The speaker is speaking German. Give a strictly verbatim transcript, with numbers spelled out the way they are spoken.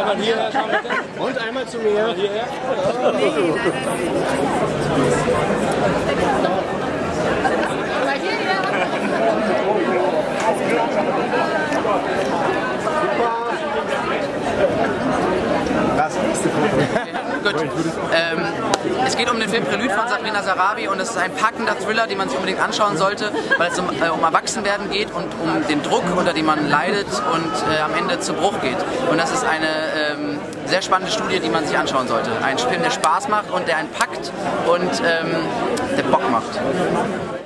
Einmal hierher, komm bitte. Und einmal zu mir. Einmal hierher. Das nächste Foto. Gut. Ähm, es geht um den Film Prelude von Sabrina Sarabi und es ist ein packender Thriller, den man sich unbedingt anschauen sollte, weil es um, äh, um Erwachsenwerden geht und um den Druck, unter dem man leidet und äh, am Ende zu Bruch geht. Und das ist eine ähm, sehr spannende Studie, die man sich anschauen sollte. Ein Film, der Spaß macht und der einen packt und ähm, der Bock macht.